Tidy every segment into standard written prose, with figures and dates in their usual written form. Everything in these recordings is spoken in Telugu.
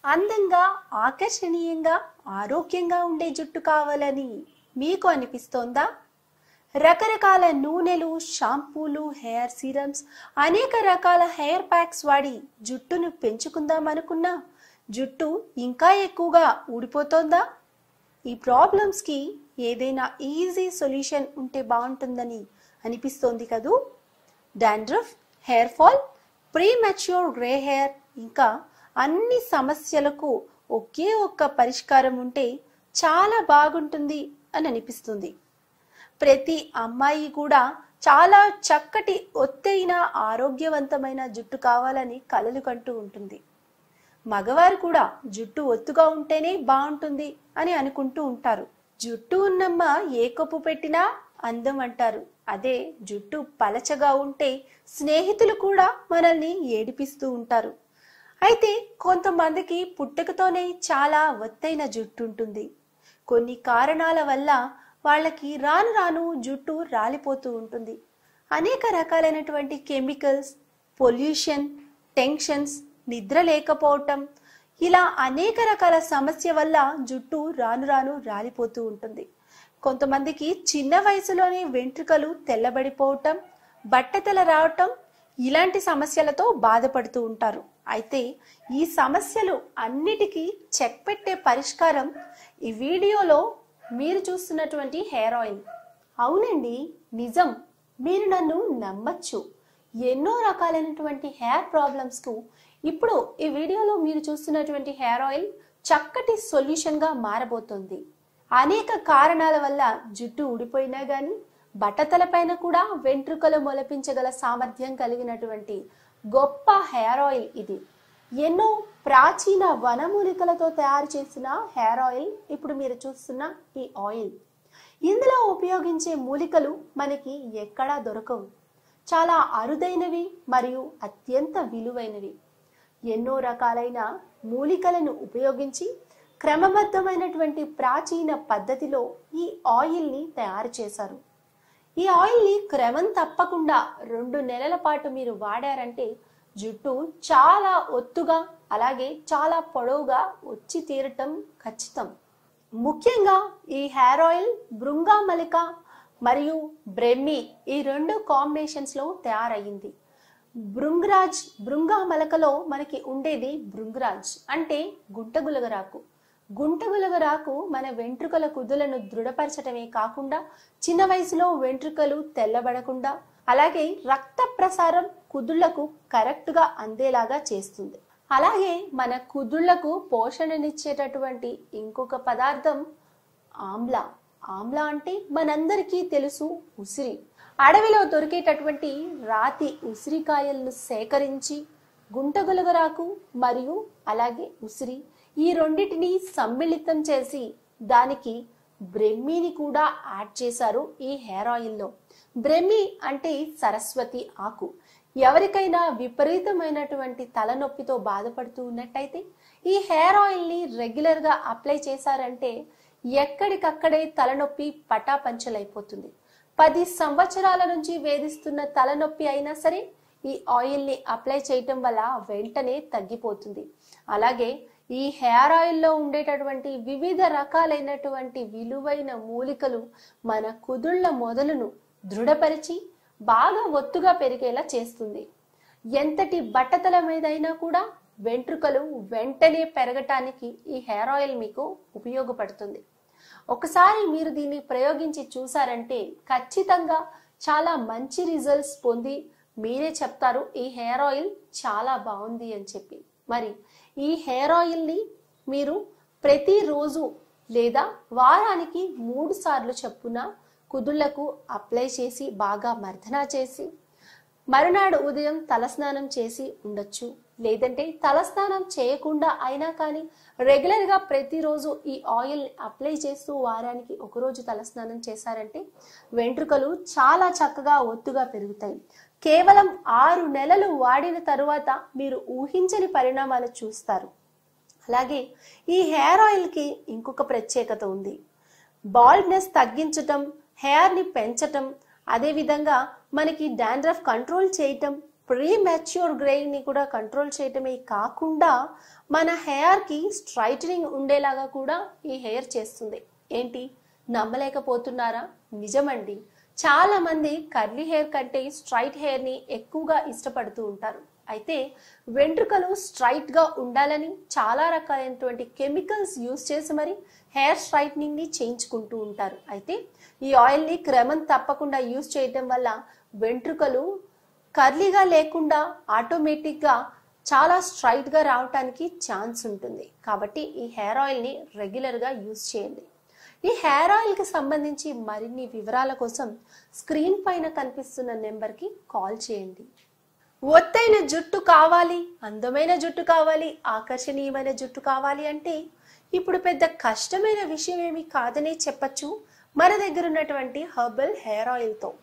అందంగా, ఆకర్షణీయంగా, ఆరోగ్యంగా ఉండే జుట్టు కావాలని మీకు అనిపిస్తోందా? రకరకాల నూనెలు, షాంపూలు, హెయిర్ సీరమ్స్, అనేక రకాల హెయిర్ ప్యాక్స్ వాడి జుట్టును పెంచుకుందాం అనుకున్నా జుట్టు ఇంకా ఎక్కువగా ఊడిపోతోందా? ఈ ప్రాబ్లమ్స్కి ఏదైనా ఈజీ సొల్యూషన్ ఉంటే బాగుంటుందని అనిపిస్తోంది కదూ. Dandruff, hair fall, premature grey hair, ఇంకా అన్ని సమస్యలకు ఒకే ఒక్క పరిష్కారం ఉంటే చాలా బాగుంటుంది అని అనిపిస్తుంది. ప్రతి అమ్మాయి కూడా చాలా చక్కటి, ఒత్తైన, ఆరోగ్యవంతమైన జుట్టు కావాలని కలలు కంటూ ఉంటుంది. మగవారు కూడా జుట్టు ఒత్తుగా ఉంటేనే బాగుంటుంది అని అనుకుంటూ ఉంటారు. జుట్టు ఉన్నమ్మ ఏ కప్పు పెట్టినా అందం అంటారు. అదే జుట్టు పలచగా ఉంటే స్నేహితులు కూడా మనల్ని ఏడిపిస్తూ ఉంటారు. అయితే కొంతమందికి పుట్టుకతోనే చాలా ఒత్తైన జుట్టు ఉంటుంది. కొన్ని కారణాల వల్ల వాళ్ళకి రాను రాను జుట్టు రాలిపోతూ ఉంటుంది. అనేక రకాలైనటువంటి కెమికల్స్, పొల్యూషన్, టెన్షన్స్, నిద్ర లేకపోవటం, ఇలా అనేక రకాల సమస్య వల్ల జుట్టు రాను రాను రాలిపోతూ ఉంటుంది. కొంతమందికి చిన్న వయసులోనే వెంట్రుకలు తెల్లబడిపోవటం, బట్టతల రావటం, ఇలాంటి సమస్యలతో బాధపడుతూ ఉంటారు. అయితే ఈ సమస్యలు అన్నిటికీ చెక్ పెట్టే పరిష్కారం ఈ వీడియోలో మీరు చూస్తున్నటువంటి హెయిర్ ఆయిల్. అవునండి, నిజం. మీరు నన్ను నమ్మచ్చు. ఎన్నో రకాలైనటువంటి హెయిర్ ప్రాబ్లమ్స్కు ఇప్పుడు ఈ వీడియోలో మీరు చూస్తున్నటువంటి హెయిర్ ఆయిల్ చక్కటి సొల్యూషన్గా మారబోతోంది. అనేక కారణాల వల్ల జుట్టు ఊడిపోయినా గానీ బట్టతల పైన కూడా వెంట్రుకలు మొలపించగల సామర్థ్యం కలిగినటువంటి గొప్ప హెయిర్ ఆయిల్ ఇది. ఎన్నో ప్రాచీన వనమూలికలతో తయారు చేసిన హెయిర్ ఆయిల్ ఇప్పుడు మీరు చూస్తున్న ఈ ఆయిల్. ఇందులో ఉపయోగించే మూలికలు మనకి ఎక్కడా దొరకవు. చాలా అరుదైనవి మరియు అత్యంత విలువైనవి. ఎన్నో రకాలైన మూలికలను ఉపయోగించి క్రమబద్ధమైనటువంటి ప్రాచీన పద్ధతిలో ఈ ఆయిల్ని తయారు చేశారు. ఈ ఆయిల్ని క్రమం తప్పకుండా 2 నెలల పాటు మీరు వాడారంటే జుట్టు చాలా ఒత్తుగా, అలాగే చాలా పొడవుగా వచ్చి తీరటం ఖచ్చితం. ముఖ్యంగా ఈ హెయిర్ ఆయిల్ భృంగామలిక మరియు బ్రెమ్మి, ఈ 2 కాంబినేషన్స్లో తయారయ్యింది. భృంగామలకలో మనకి ఉండేది భృంగరాజ్ అంటే గుంటగులగరాకు. గుంటగులగరాకు మన వెంట్రుకల కుదులను దృఢపరచటమే కాకుండా చిన్న వయసులో వెంట్రుకలు తెల్లబడకుండా, అలాగే రక్త ప్రసారం కుదుళ్లకు కరెక్ట్గా అందేలాగా చేస్తుంది. అలాగే మన కుదుళ్లకు పోషణనిచ్చేటటువంటి ఇంకొక పదార్థం ఆమ్లా. ఆమ్లా అంటే మనందరికీ తెలుసు ఉసిరి. అడవిలో దొరికేటటువంటి రాతి ఉసిరికాయలను సేకరించి గుంటగులగరాకు మరియు అలాగే ఉసిరి, ఈ రెండిటిని సమ్మిళితం చేసి దానికి బ్రెమ్మీని కూడా యాడ్ చేశారు ఈ హెయిర్ ఆయిల్లో. బ్రెమ్మీ అంటే సరస్వతి ఆకు. ఎవరికైనా విపరీతమైనటువంటి తలనొప్పితో బాధపడుతూ ఉన్నట్టయితే ఈ హెయిర్ ఆయిల్ని రెగ్యులర్గా అప్లై చేశారంటే ఎక్కడికక్కడే తలనొప్పి పటాపంచలైపోతుంది. 10 సంవత్సరాల నుంచి వేధిస్తున్న తలనొప్పి అయినా సరే ఈ ఆయిల్ని అప్లై చేయటం వల్ల వెంటనే తగ్గిపోతుంది. అలాగే ఈ హెయిర్ ఆయిల్లో ఉండేటటువంటి వివిధ రకాలైనటువంటి విలువైన మూలికలు మన కుదుళ్ల మొదలును దృఢపరిచి బాగా ఒత్తుగా పెరిగేలా చేస్తుంది. ఎంతటి బట్టతల మీదైనా కూడా వెంట్రుకలు వెంటనే పెరగటానికి ఈ హెయిర్ ఆయిల్ మీకు ఉపయోగపడుతుంది. ఒకసారి మీరు దీన్ని ప్రయోగించి చూసారంటే ఖచ్చితంగా చాలా మంచి రిజల్ట్స్ పొంది మీరే చెప్తారు ఈ హెయిర్ ఆయిల్ చాలా బాగుంది అని చెప్పి. మరి ఈ హెయిర్ ఆయిల్ని మీరు ప్రతిరోజు లేదా వారానికి 3 సార్లు చొప్పున కుదుళ్లకు అప్లై చేసి బాగా మర్దన చేసి మరునాడు ఉదయం తలస్నానం చేసి ఉండొచ్చు. లేదంటే తలస్నానం చేయకుండా అయినా కానీ రెగ్యులర్గా ప్రతిరోజు ఈ ఆయిల్ అప్లై చేస్తూ వారానికి 1 రోజు తలస్నానం చేశారంటే వెంట్రుకలు చాలా చక్కగా ఒత్తుగా పెరుగుతాయి. కేవలం 6 నెలలు వాడిన తరువాత మీరు ఊహించని పరిణామాలు చూస్తారు. అలాగే ఈ హెయిర్ ఆయిల్కి ఇంకొక ప్రత్యేకత ఉంది. బాల్డ్నెస్ తగ్గించటం, హెయిర్ని పెంచటం, అదేవిధంగా మనకి డాండ్రఫ్ కంట్రోల్ చేయటం, ప్రీ మెచ్యూర్ గ్రేయింగ్ ని కూడా కంట్రోల్ చేయటమే కాకుండా మన హెయిర్ కి స్ట్రైటనింగ్ ఉండేలాగా కూడా ఈ హెయిర్ చేస్తుంది. ఏంటి, నమ్మలేకపోతున్నారా? నిజమండి. చాలా మంది కర్లీ హెయిర్ కంటే స్ట్రైట్ హెయిర్ ని ఎక్కువగా ఇష్టపడుతూ ఉంటారు. అయితే వెంట్రుకలు స్ట్రైట్ గా ఉండాలని చాలా రకాలైనటువంటి కెమికల్స్ యూజ్ చేసి మరి హెయిర్ స్ట్రైట్నింగ్ ని చేయించుకుంటూ ఉంటారు. అయితే ఈ ఆయిల్ ని క్రమం తప్పకుండా యూజ్ చేయడం వల్ల వెంట్రుకలు కర్లీగా లేకుండా ఆటోమేటిక్ గా చాలా స్ట్రైట్ గా రావడానికి ఛాన్స్ ఉంటుంది. కాబట్టి ఈ హెయిర్ ఆయిల్ ని రెగ్యులర్ గా యూజ్ చేయండి. ఈ హెయిర్ ఆయిల్ కి సంబంధించి మరిన్ని వివరాల కోసం స్క్రీన్ పైన కనిపిస్తున్న నెంబర్ కి కాల్ చేయండి. ఒత్తైన జుట్టు కావాలి, అందమైన జుట్టు కావాలి, ఆకర్షణీయమైన జుట్టు కావాలి అంటే ఇప్పుడు పెద్ద కష్టమైన విషయం ఏమి కాదనే చెప్పచ్చు మన దగ్గర ఉన్నటువంటి హెర్బల్ హెయిర్ ఆయిల్ తో.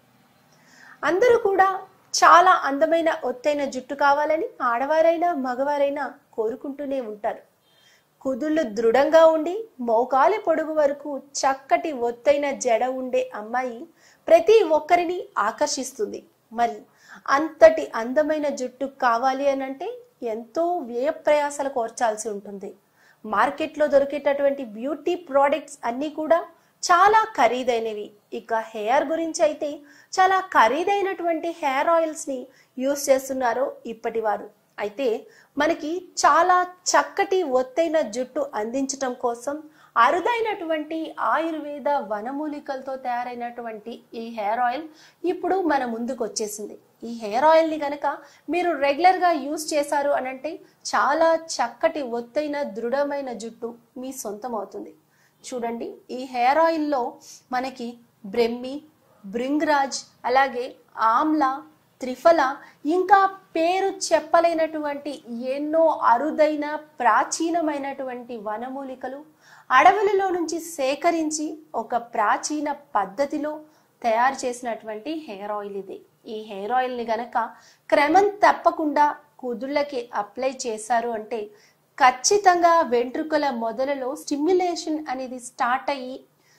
అందరూ కూడా చాలా అందమైన ఒత్తైన జుట్టు కావాలని ఆడవారైనా మగవారైనా కోరుకుంటూనే ఉంటారు. కుదుళ్ళు దృఢంగా ఉండి మోకాలి పొడుగు వరకు చక్కటి ఒత్తైన జడ ఉండే అమ్మాయి ప్రతి ఒక్కరిని ఆకర్షిస్తుంది. మరి అంతటి అందమైన జుట్టు కావాలి అని అంటే ఎంతో వ్యయ ప్రయాసాలు కోర్చాల్సి ఉంటుంది. మార్కెట్లో దొరికేటటువంటి బ్యూటీ ప్రోడక్ట్స్ అన్నీ కూడా చాలా ఖరీదైనవి. ఇక హెయిర్ గురించి అయితే చాలా ఖరీదైనటువంటి హెయిర్ ఆయిల్స్ ని యూస్ చేస్తున్నారు ఇప్పటి వారు. అయితే మనకి చాలా చక్కటి ఒత్తైన జుట్టు అందించటం కోసం అరుదైనటువంటి ఆయుర్వేద వనమూలికలతో తయారైనటువంటి ఈ హెయిర్ ఆయిల్ ఇప్పుడు మన ముందుకు వచ్చేసింది. ఈ హెయిర్ ఆయిల్ ని గనక మీరు రెగ్యులర్ గా యూజ్ చేశారు అనంటే చాలా చక్కటి ఒత్తైన దృఢమైన జుట్టు మీ సొంతం అవుతుంది. చూడండి, ఈ హెయిర్ ఆయిల్లో మనకి బ్రెమ్మి, భృంగరాజ్, అలాగే ఆమ్లా, త్రిఫల, ఇంకా పేరు చెప్పలేనటువంటి ఎన్నో అరుదైన ప్రాచీనమైనటువంటి వనమూలికలు అడవులలో నుంచి సేకరించి ఒక ప్రాచీన పద్ధతిలో తయారు చేసినటువంటి హెయిర్ ఆయిల్ ఇది. ఈ హెయిర్ ఆయిల్ ని గనక క్రమం తప్పకుండా కుదుళ్ళకి అప్లై చేశారు అంటే ఖచ్చితంగా వెంట్రుకల మొదలలో స్టిమ్యులేషన్ అనేది స్టార్ట్ అయ్యి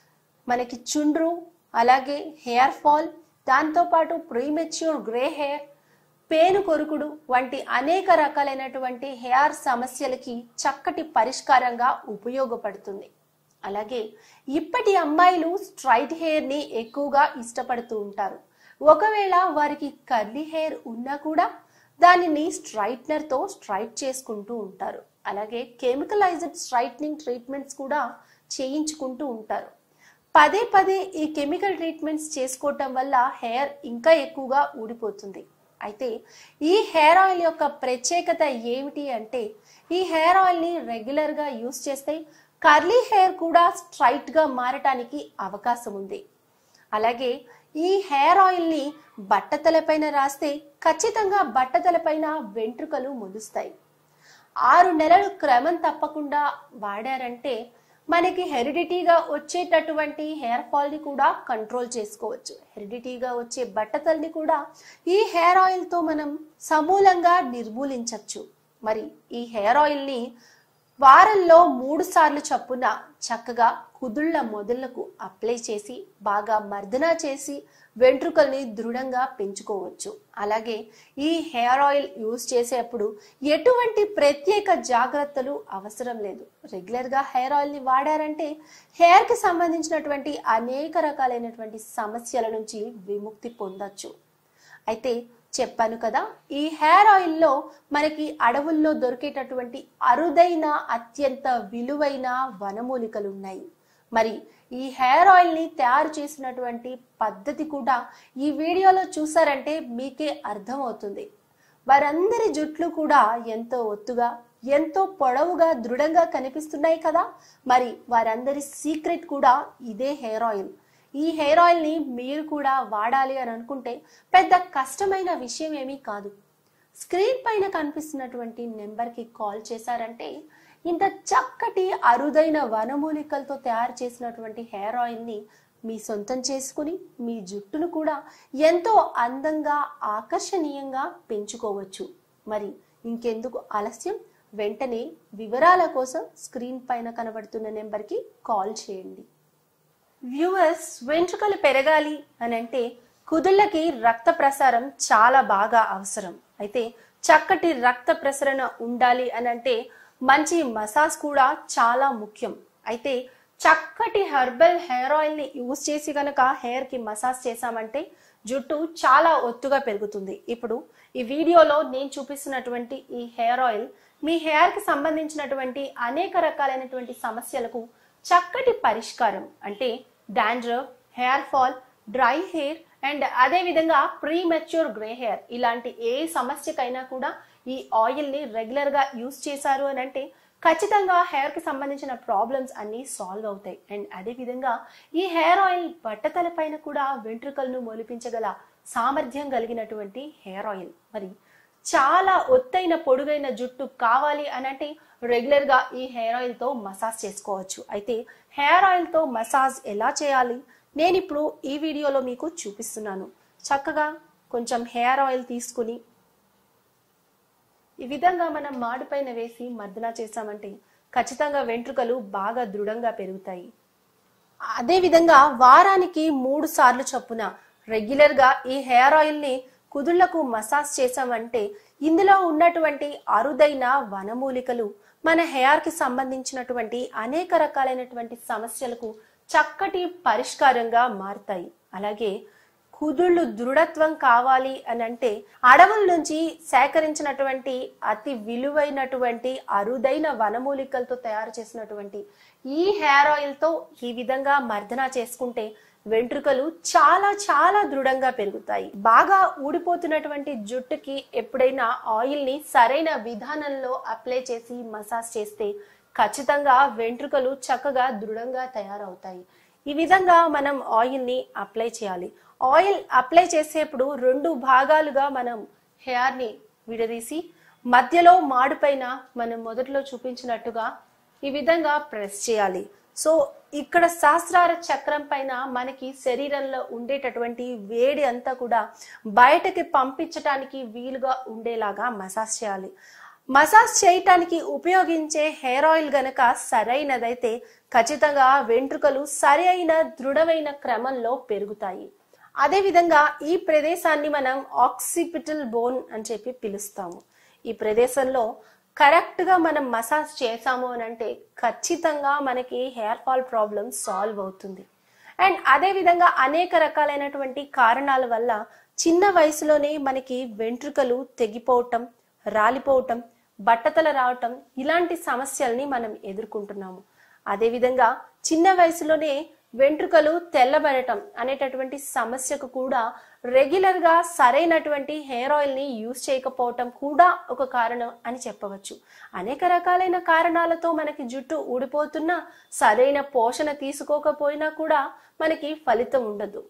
మనకి చుండ్రు, అలాగే హెయిర్ ఫాల్, దాంతోపాటు ప్రీమెచ్యూర్ గ్రే హెయిర్, పేను కొరుకుడు వంటి అనేక రకాలైనటువంటి హెయిర్ సమస్యలకి చక్కటి పరిష్కారంగా ఉపయోగపడుతుంది. అలాగే ఇప్పటి అమ్మాయిలు స్ట్రైట్ హెయిర్ ని ఎక్కువగా ఇష్టపడుతూ ఉంటారు. ఒకవేళ వారికి కర్లీ హెయిర్ ఉన్నా కూడా దానిని స్ట్రైట్నర్ తో స్ట్రైట్ చేసుకుంటూ ఉంటారు. అలాగే కెమికలైజ్డ్ స్ట్రైట్నింగ్ ట్రీట్మెంట్స్ కూడా చేయించుకుంటూ ఉంటారు. పదే పదే ఈ కెమికల్ ట్రీట్మెంట్స్ చేసుకోవటం వల్ల హెయిర్ ఇంకా ఎక్కువగా ఊడిపోతుంది. అయితే ఈ హెయిర్ ఆయిల్ యొక్క ప్రత్యేకత ఏమిటి అంటే ఈ హెయిర్ ఆయిల్ ని రెగ్యులర్ గా యూస్ చేస్తే కర్లీ హెయిర్ కూడా స్ట్రైట్ గా మారటానికి అవకాశం ఉంది. అలాగే ఈ హెయిర్ ఆయిల్ ని బట్టతలపైన రాస్తే ఖచ్చితంగా బట్టతలపైన వెంట్రుకలు మొలుస్తాయి. 6 నెలలు క్రమం తప్పకుండా వాడారంటే మనకి హెరిడిటీగా వచ్చేటటువంటి హెయిర్ ఫాల్ ని కూడా కంట్రోల్ చేసుకోవచ్చు. హెరిడిటీగా వచ్చే బట్టతల్ని కూడా ఈ హెయిర్ ఆయిల్ తో మనం సమూలంగా నిర్మూలించవచ్చు. మరి ఈ హెయిర్ ఆయిల్ ని వారంలో 3 సార్లు చొప్పున చక్కగా కుదుళ్ళ మొదళ్లకు అప్లై చేసి బాగా మర్దన చేసి వెంట్రుకల్ని దృఢంగా పెంచుకోవచ్చు. అలాగే ఈ హెయిర్ ఆయిల్ యూజ్ చేసేటప్పుడు ఎటువంటి ప్రత్యేక జాగ్రత్తలు అవసరం లేదు. రెగ్యులర్ గా హెయిర్ ఆయిల్ ని వాడారంటే హెయిర్ కి సంబంధించినటువంటి అనేక రకాలైనటువంటి సమస్యల నుంచి విముక్తి పొందొచ్చు. అయితే చెప్పాను కదా, ఈ హెయిర్ ఆయిల్ లో మనకి అడవుల్లో దొరికేటటువంటి అరుదైన అత్యంత విలువైన వనమూలికలు ఉన్నాయి. మరి ఈ హెయిర్ ఆయిల్ ని తయారు చేసినటువంటి పద్ధతి కూడా ఈ వీడియోలో చూసారంటే మీకే అర్థమవుతుంది. వారందరి జుట్లు కూడా ఎంతో ఒత్తుగా, ఎంతో పొడవుగా, దృఢంగా కనిపిస్తున్నాయి కదా. మరి వారందరి సీక్రెట్ కూడా ఇదే హెయిర్ ఆయిల్. ఈ హెయిర్ ఆయిల్ ని మీరు కూడా వాడాలి అని అనుకుంటే పెద్ద కష్టమైన విషయం ఏమీ కాదు. స్క్రీన్ పైన కనిపిస్తున్నటువంటి నెంబర్ కి కాల్ చేశారంటే ఇంత చక్కటి అరుదైన వనమూలికలతో తయారు చేసినటువంటి హెయిర్ ఆయిల్ ని మీ సొంతం చేసుకుని మీ జుట్టును కూడా ఎంతో అందంగా, ఆకర్షణీయంగా పెంచుకోవచ్చు. మరి ఇంకెందుకు ఆలస్యం, వెంటనే వివరాల కోసం స్క్రీన్ పైన కనబడుతున్న నెంబర్ కి కాల్ చేయండి. వ్యూవర్స్, వెంట్రుకలు పెరగాలి అని అంటే కుదుళ్ళకి రక్త ప్రసారం చాలా బాగా అవసరం. అయితే చక్కటి రక్త ప్రసరణ ఉండాలి అని అంటే మంచి మసాజ్ కూడా చాలా ముఖ్యం. అయితే చక్కటి హెర్బల్ హెయిర్ ఆయిల్ ని యూజ్ చేసి గనక హెయిర్ కి మసాజ్ చేసామంటే జుట్టు చాలా ఒత్తుగా పెరుగుతుంది. ఇప్పుడు ఈ వీడియోలో నేను చూపిస్తున్నటువంటి ఈ హెయిర్ ఆయిల్ మీ హెయిర్ కి సంబంధించినటువంటి అనేక రకాలైనటువంటి సమస్యలకు చక్కటి పరిష్కారం. అంటే dandruff, hair fall, dry hair and అదే విధంగా ప్రీమెచ్యూర్ గ్రే హెయిర్ ఇలాంటి ఏ సమస్యకైనా కూడా ఈ ఆయిల్ ని రెగ్యులర్ గా యూజ్ చేశారు అని అంటే ఖచ్చితంగా హెయిర్ కి సంబంధించిన ప్రాబ్లమ్స్ అన్ని సాల్వ్ అవుతాయి. అండ్ అదే విధంగా ఈ హెయిర్ ఆయిల్ బట్టతల పైన కూడా వెంట్రుకలను మొలిపించగల సామర్థ్యం కలిగినటువంటి హెయిర్ ఆయిల్. మరి చాలా ఒత్తైన పొడుగైన జుట్టు కావాలి అని అంటే రెగ్యులర్ గా ఈ హెయిర్ ఆయిల్ తో మసాజ్ చేసుకోవచ్చు. అయితే హెయిర్ ఆయిల్ తో మసాజ్ ఎలా చేయాలి నేను ఇప్పుడు ఈ వీడియోలో మీకు చూపిస్తున్నాను. చక్కగా కొంచెం హెయిర్ ఆయిల్ తీసుకుని ఈ విధంగా మనం మాడిపైన వేసి మర్దన చేసామంటే ఖచ్చితంగా వెంట్రుకలు బాగా దృఢంగా పెరుగుతాయి. అదే విధంగా వారానికి 3 సార్లు చొప్పున రెగ్యులర్ గా ఈ హెయిర్ ఆయిల్ ని కుదుళ్లకు మసాజ్ చేసామంటే ఇందులో ఉన్నటువంటి అరుదైన వనమూలికలు మన హెయిర్ కి సంబంధించినటువంటి అనేక రకాలైనటువంటి సమస్యలకు చక్కటి పరిష్కారంగా మారుతాయి. అలాగే కుదుళ్ళు దృఢత్వం కావాలి అని అంటే అడవుల నుంచి సేకరించినటువంటి అతి విలువైనటువంటి అరుదైన వనమూలికలతో తయారు చేసినటువంటి ఈ హెయిర్ ఆయిల్ తో ఈ విధంగా మర్దన చేసుకుంటే వెంట్రుకలు చాలా చాలా దృఢంగా పెరుగుతాయి. బాగా ఊడిపోతున్నటువంటి జుట్టుకి ఎప్పుడైనా ఆయిల్ ని సరైన విధానంలో అప్లై చేసి మసాజ్ చేస్తే ఖచ్చితంగా వెంట్రుకలు చక్కగా దృఢంగా తయారవుతాయి. ఈ విధంగా మనం ఆయిల్ ని అప్లై చేయాలి. ఆయిల్ అప్లై చేసేప్పుడు 2 భాగాలుగా మనం హెయిర్ ని విడదీసి మధ్యలో మాడుపైన మనం మొదట్లో చూపించినట్టుగా ఈ విధంగా ప్రెస్ చేయాలి. సో ఇక్కడ సహస్రార చక్రం పైన మనకి శరీరంలో ఉండేటటువంటి వేడి అంతా కూడా బయటకి పంపించటానికి వీలుగా ఉండేలాగా మసాజ్ చేయాలి. మసాజ్ చేయటానికి ఉపయోగించే హెయిర్ ఆయిల్ గనక సరైనదైతే ఖచ్చితంగా వెంట్రుకలు సరి అయిన దృఢమైన క్రమంలో పెరుగుతాయి. అదే విధంగా ఈ ప్రదేశాన్ని మనం ఆక్సిపిటల్ బోన్ అని చెప్పి పిలుస్తాము. ఈ ప్రదేశంలో కరెక్ట్ గా మనం మసాజ్ చేసాము అని అంటే ఖచ్చితంగా మనకి హెయిర్ ఫాల్ ప్రాబ్లం సాల్వ్ అవుతుంది. అండ్ అదే విధంగా అనేక రకాలైనటువంటి కారణాల వల్ల చిన్న వయసులోనే మనకి వెంట్రుకలు తెగిపోవటం, రాలిపోవటం, బట్టతల రావటం ఇలాంటి సమస్యల్ని మనం ఎదుర్కొంటున్నాము. అదే విధంగా చిన్న వయసులోనే వెంట్రుకలు తెల్లబడటం అనేటటువంటి సమస్యకు కూడా రెగ్యులర్ గా సరైనటువంటి హెయిర్ ఆయిల్ ని యూజ్ చేయకపోవటం కూడా ఒక కారణం అని చెప్పవచ్చు. అనేక రకాలైన కారణాలతో మనకి జుట్టు ఊడిపోతున్నా సరైన పోషణ తీసుకోకపోయినా కూడా మనకి ఫలితం ఉండదు.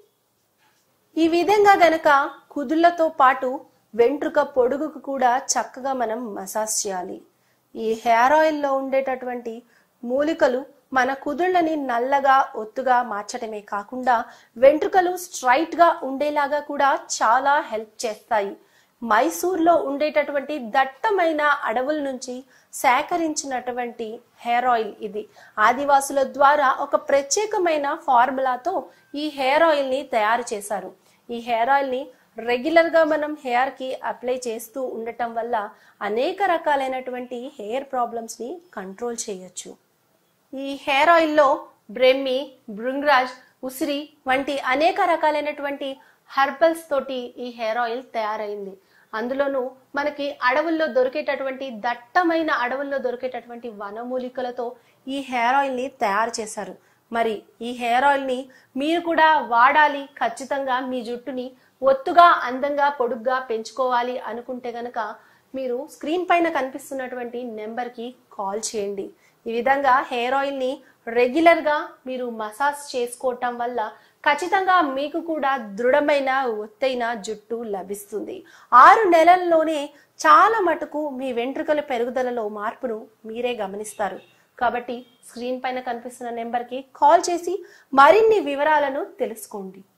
ఈ విధంగా గనక కుదుళ్లతో పాటు వెంట్రుక పొడుగుకు కూడా చక్కగా మనం మసాజ్ చేయాలి. ఈ హెయిర్ ఆయిల్ లో ఉండేటటువంటి మూలికలు మన కుదుళ్ళని నల్లగా ఒత్తుగా మార్చడమే కాకుండా వెంట్రుకలు స్ట్రైట్ గా ఉండేలాగా కూడా చాలా హెల్ప్ చేస్తాయి. మైసూర్లో ఉండేటటువంటి దట్టమైన అడవుల నుంచి సేకరించినటువంటి హెయిర్ ఆయిల్ ఇది. ఆదివాసుల ద్వారా ఒక ప్రత్యేకమైన ఫార్ములాతో ఈ హెయిర్ ఆయిల్ ని తయారు చేశారు. ఈ హెయిర్ ఆయిల్ ని రెగ్యులర్ గా మనం హెయిర్ కి అప్లై చేస్తూ ఉండటం వల్ల అనేక రకాలైనటువంటి హెయిర్ ప్రాబ్లమ్స్ ని కంట్రోల్ చేయొచ్చు. ఈ హెయిర్ ఆయిల్ లో బ్రెమ్మి, భృంగరాజ్, ఉసిరి వంటి అనేక రకాలైనటువంటి హెర్బల్స్ తోటి ఈ హెయిర్ ఆయిల్ తయారైంది. అందులోనూ మనకి అడవుల్లో దొరికేటటువంటి దట్టమైన అడవుల్లో దొరికేటటువంటి వనమూలికలతో ఈ హెయిర్ ఆయిల్ ని తయారు చేశారు. మరి ఈ హెయిర్ ఆయిల్ ని మీరు కూడా వాడాలి. ఖచ్చితంగా మీ జుట్టుని ఒత్తుగా, అందంగా, పొడుగ్గా పెంచుకోవాలి అనుకుంటే గనక మీరు స్క్రీన్ పైన కనిపిస్తున్నటువంటి నెంబర్ కి కాల్ చేయండి. ఈ విధంగా హెయిర్ ఆయిల్ ని రెగ్యులర్ గా మీరు మసాజ్ చేసుకోవటం వల్ల ఖచ్చితంగా మీకు కూడా దృఢమైన ఒత్తైన జుట్టు లభిస్తుంది. 6 నెలల్లోనే చాలా మటుకు మీ వెంట్రుకల పెరుగుదలలో మార్పును మీరే గమనిస్తారు. కాబట్టి స్క్రీన్ పైన కనిపిస్తున్న నెంబర్ కి కాల్ చేసి మరిన్ని వివరాలను తెలుసుకోండి.